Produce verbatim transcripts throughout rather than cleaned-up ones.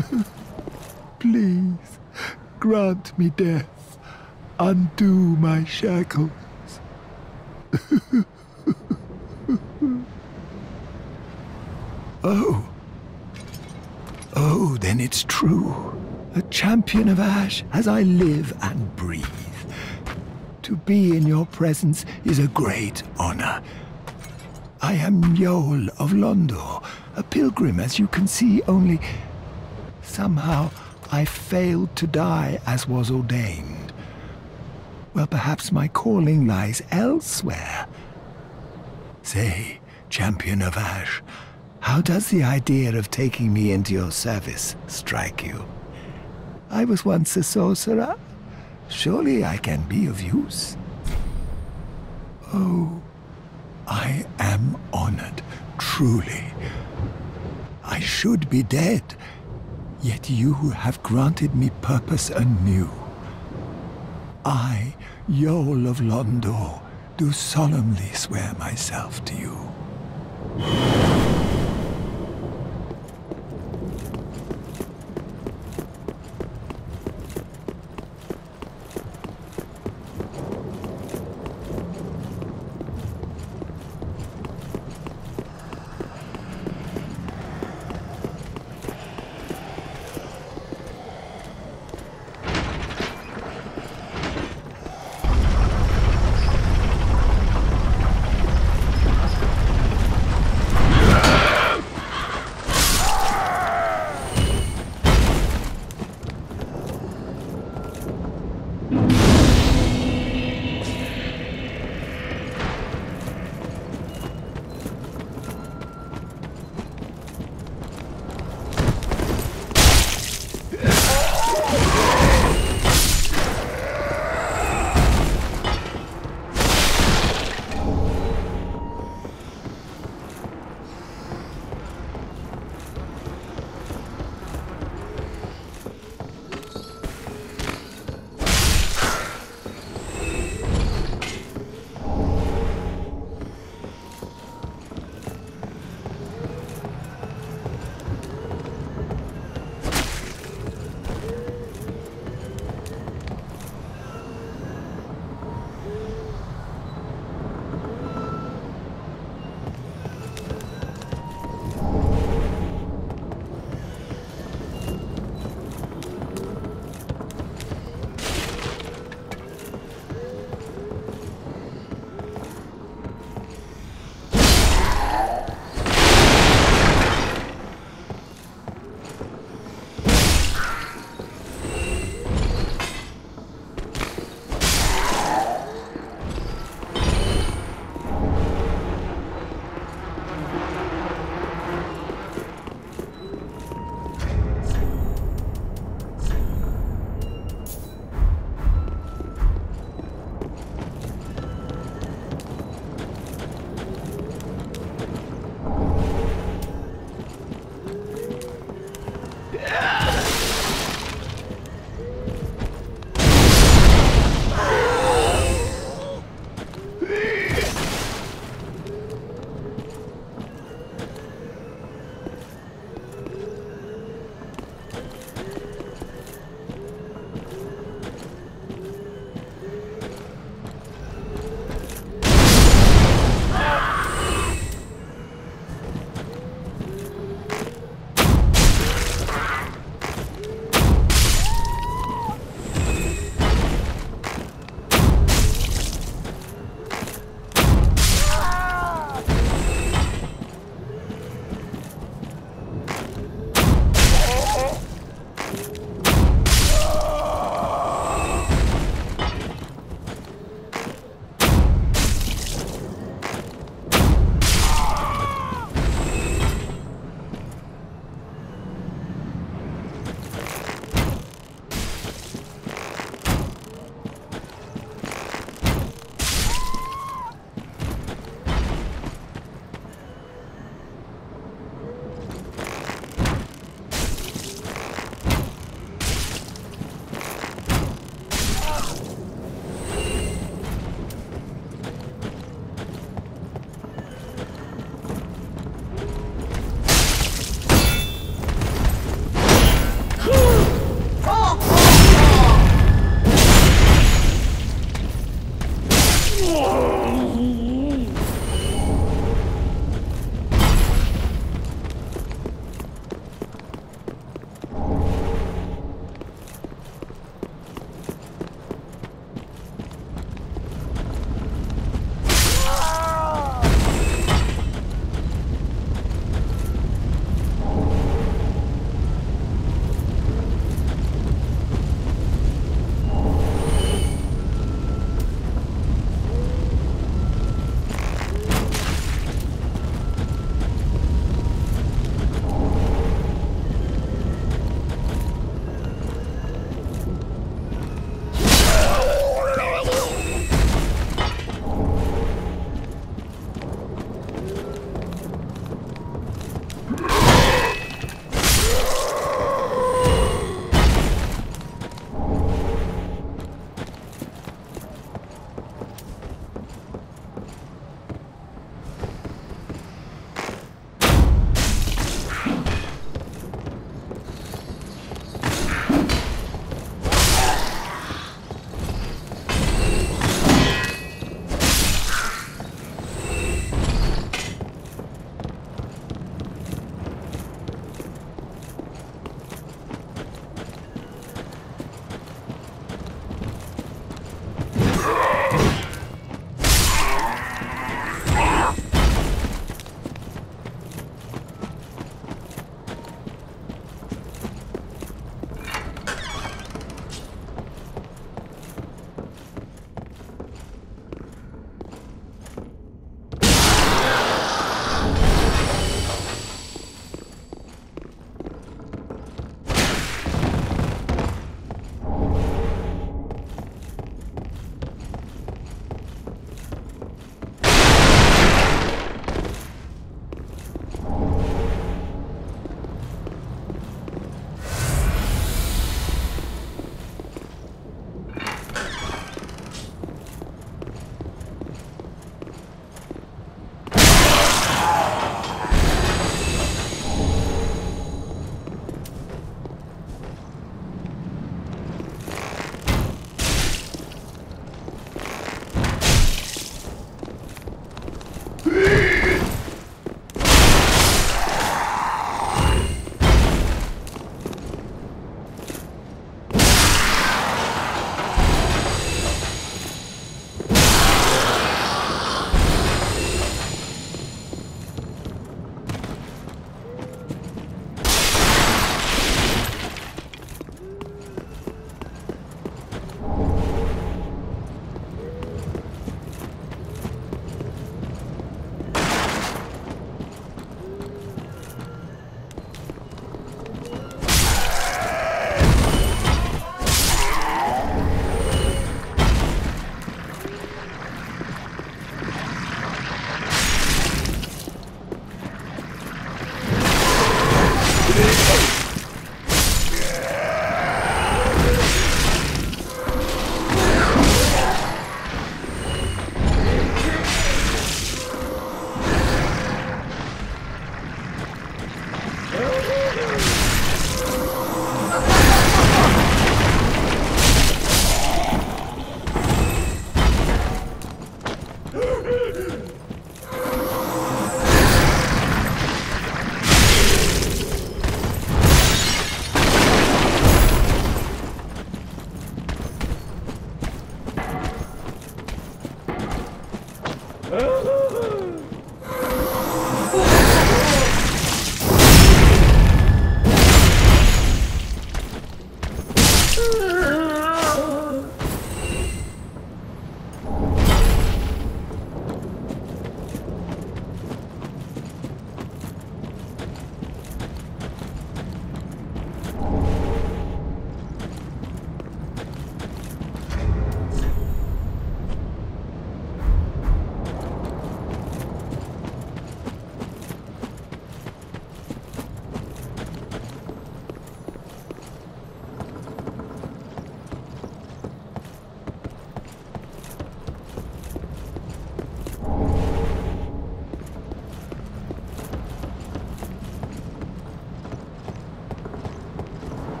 Please, grant me death. Undo my shackles. Oh. Oh, then it's true. A champion of Ash as I live and breathe. To be in your presence is a great honor. I am Yoel of Londor, a pilgrim, as you can see, only somehow I failed to die as was ordained. Well, perhaps my calling lies elsewhere. Say, champion of Ash, how does the idea of taking me into your service strike you? I was once a sorcerer. Surely I can be of use. Oh, I am honored, truly. I should be dead, yet you have granted me purpose anew. I, Yoel of Londor, do solemnly swear myself to you.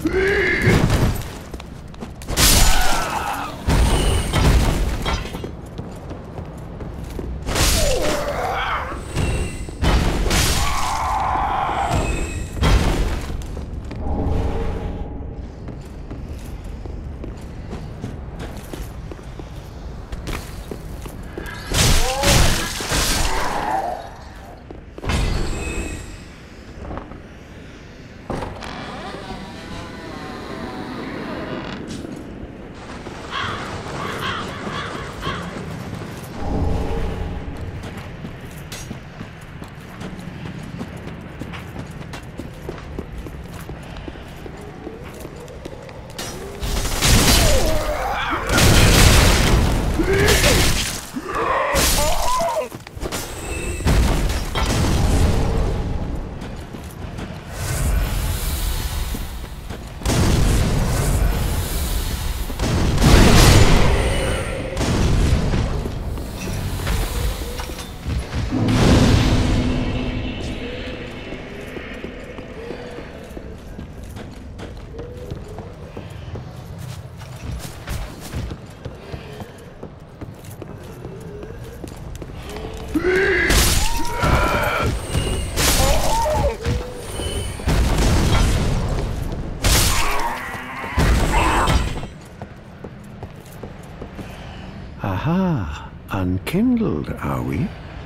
Aha, unkindled, are we?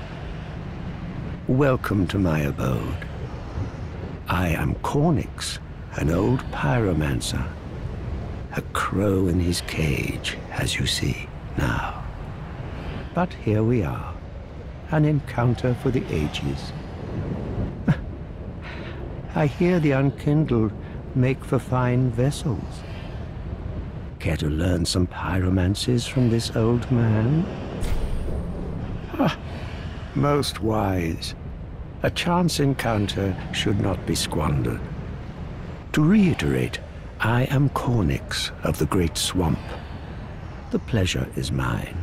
Welcome to my abode. I am Cornyx, an old pyromancer. A crow in his cage, as you see now. But here we are, an encounter for the ages. I hear the unkindled make for fine vessels. Care to learn some pyromancies from this old man? Ah, most wise. A chance encounter should not be squandered. To reiterate, I am Cornyx of the Great Swamp. The pleasure is mine.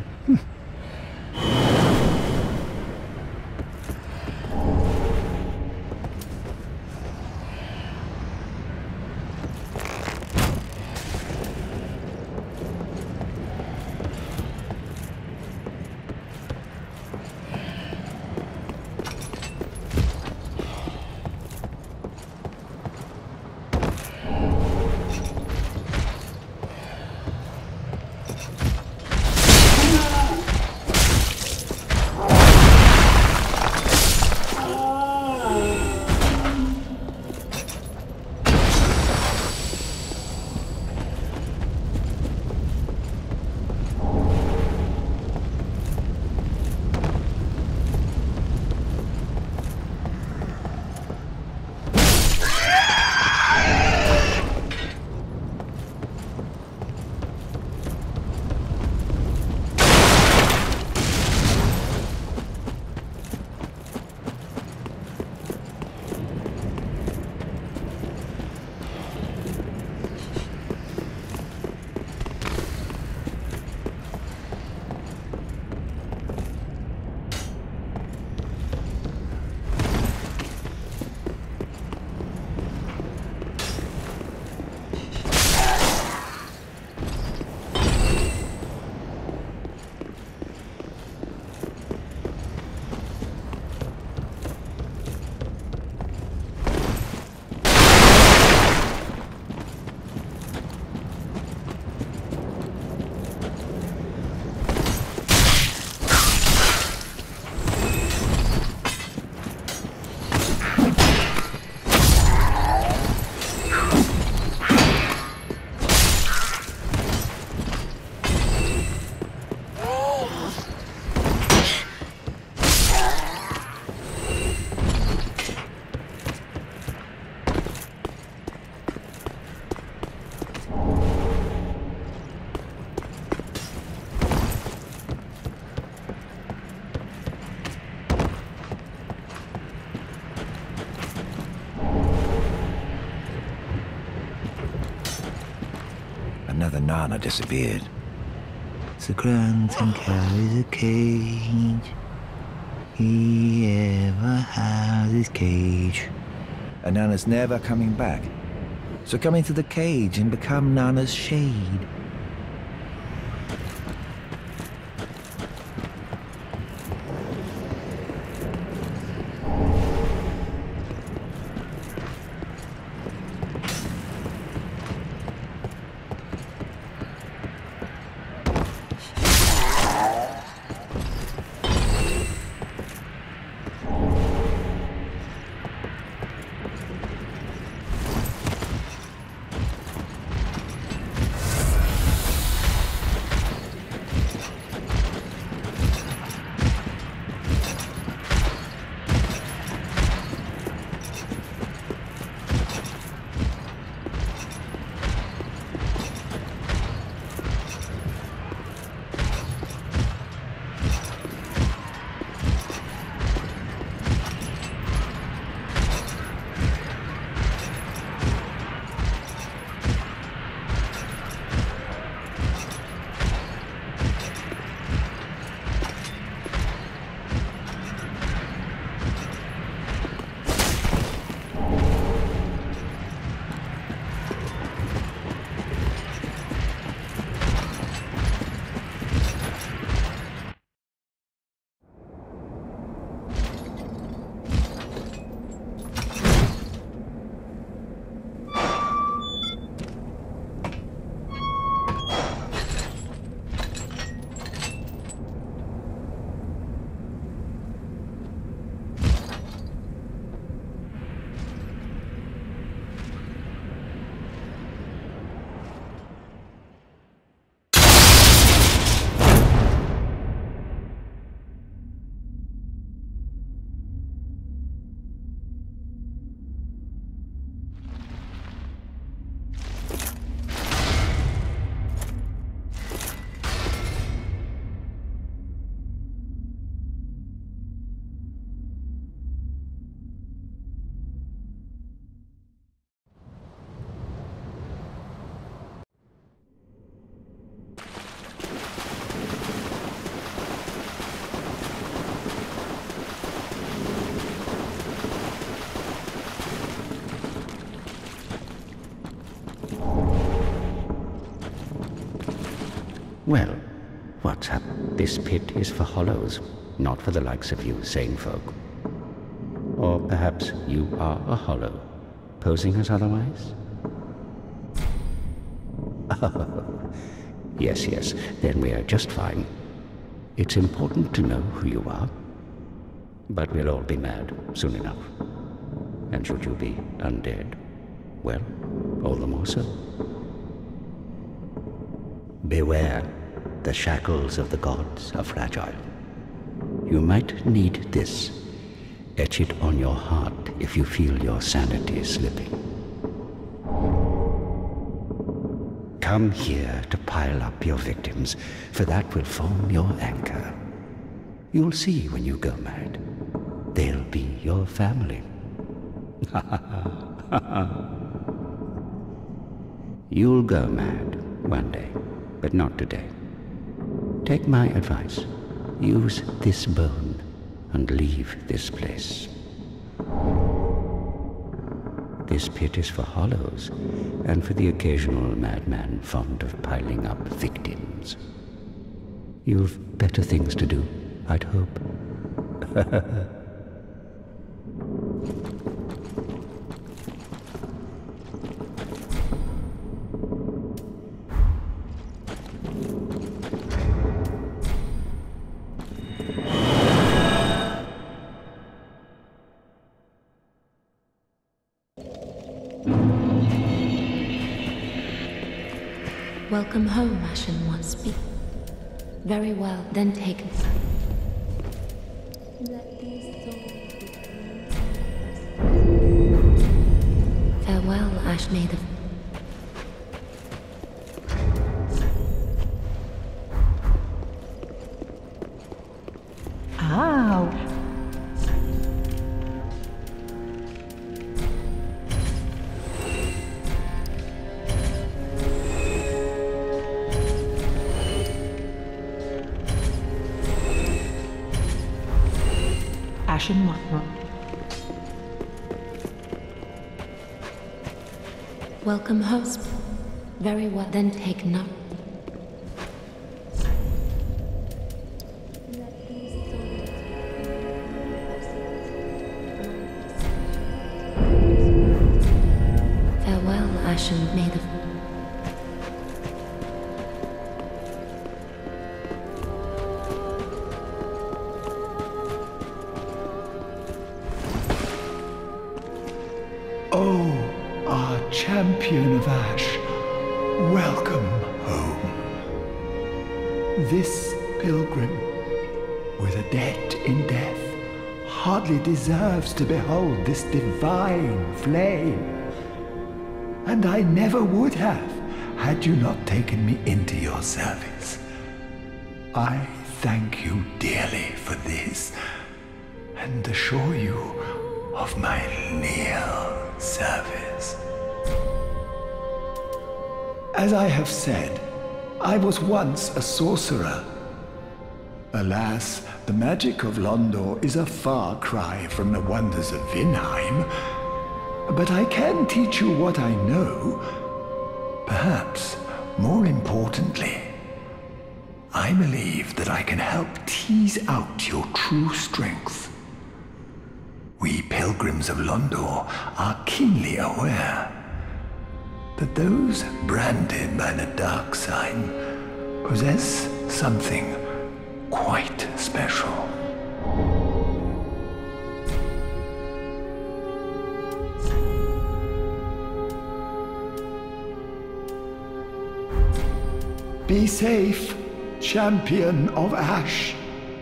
Another Nana disappeared. The Grunton carries a cage. He ever has his cage. And Nana's never coming back. So come into the cage and become Nana's shade. Well, what's up? This pit is for hollows, not for the likes of you sane folk. Or perhaps you are a hollow, posing as otherwise? Oh, yes, yes, then we are just fine. It's important to know who you are, but we'll all be mad soon enough. And should you be undead, well, all the more so. Beware, the shackles of the gods are fragile. You might need this. Etch it on your heart if you feel your sanity slipping. Come here to pile up your victims, for that will form your anchor. You'll see when you go mad. They'll be your family. You'll go mad one day, but not today. Take my advice. Use this bone and leave this place. This pit is for hollows, and for the occasional madman fond of piling up victims. You've better things to do, I'd hope. Welcome home, Ashen One. Speak. Very well, then taken. Farewell, Ash Native. Ouch. Ashen One. Welcome, host. Very well, then take note. Farewell, Ashen, may the... Oh, our champion of Ash, welcome home. This pilgrim, with a debt in death, hardly deserves to behold this divine flame. And I never would have, had you not taken me into your service. I thank you dearly for this, and assure you of my leal service. As I have said, I was once a sorcerer. Alas, the magic of Londor is a far cry from the wonders of Vinheim. But I can teach you what I know. Perhaps, more importantly, I believe that I can help tease out your true strength. We pilgrims of Londor are keenly aware that those branded by the dark sign possess something quite special. Be safe, champion of Ash.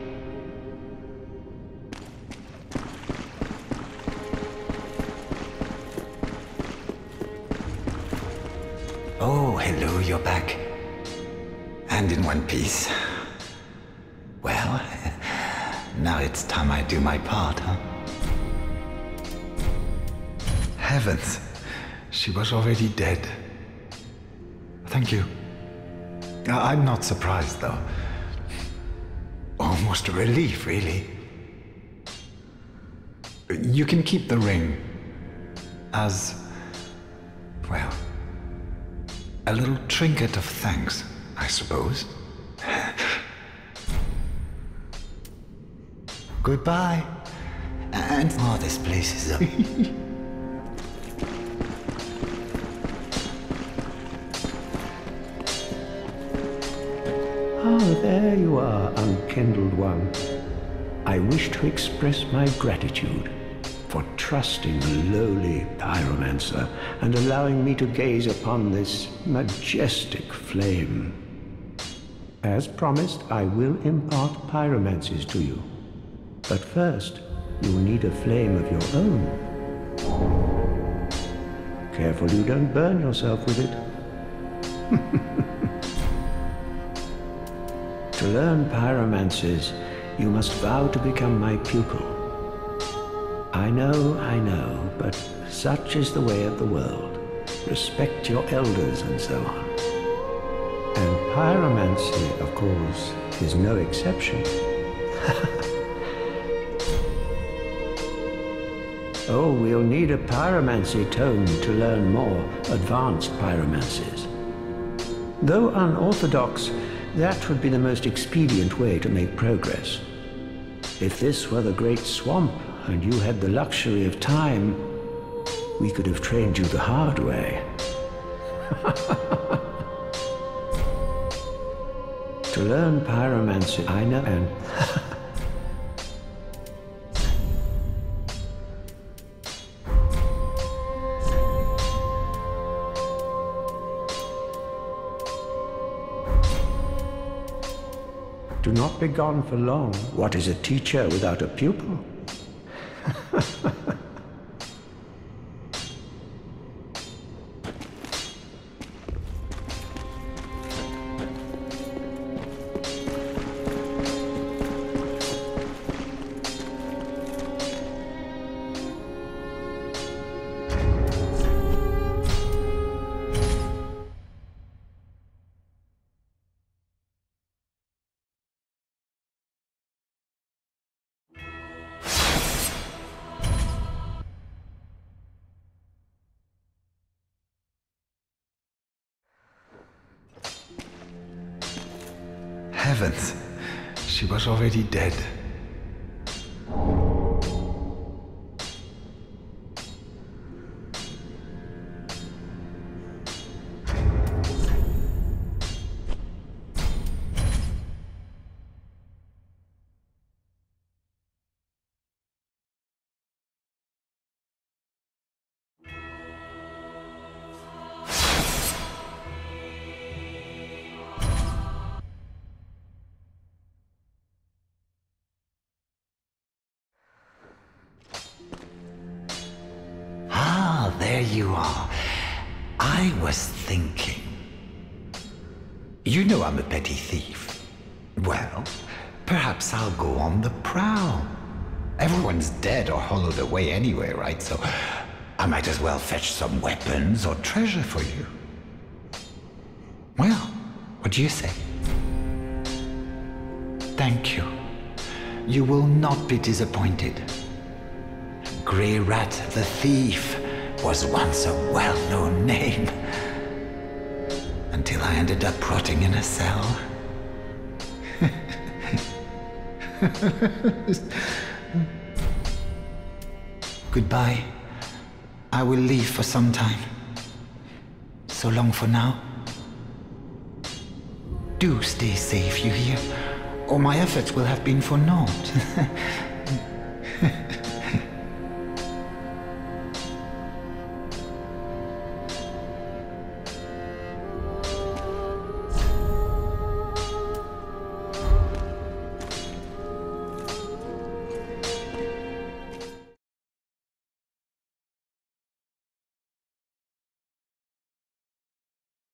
Oh, hello, you're back. And in one piece. Well, now it's time I do my part, huh? Heavens, she was already dead. Thank you. I'm not surprised, though. Almost a relief, really. You can keep the ring as, well, a little trinket of thanks, I suppose. Goodbye. And oh, this place is a... Ah, there you are, unkindled one. I wish to express my gratitude for trusting the lowly pyromancer and allowing me to gaze upon this majestic flame. As promised, I will impart pyromancies to you. But first, you will need a flame of your own. Careful you don't burn yourself with it. To learn pyromancies, you must vow to become my pupil. I know, I know, but such is the way of the world. Respect your elders and so on. And pyromancy, of course, is no exception. Oh, we'll need a pyromancy tome to learn more advanced pyromancies. Though unorthodox, that would be the most expedient way to make progress. If this were the Great Swamp, and you had the luxury of time, we could have trained you the hard way. To learn pyromancy, I know, and... Do not be gone for long. What is a teacher without a pupil? heavens, she was already dead. There you are. I was thinking. You know I'm a petty thief. Well, perhaps I'll go on the prowl. Everyone's dead or hollowed away anyway, right? So I might as well fetch some weapons or treasure for you. Well, what do you say? Thank you. You will not be disappointed. Greirat the Thief was once a well-known name, until I ended up rotting in a cell. Goodbye. I will leave for some time. So long for now. Do stay safe, you hear? Or my efforts will have been for naught.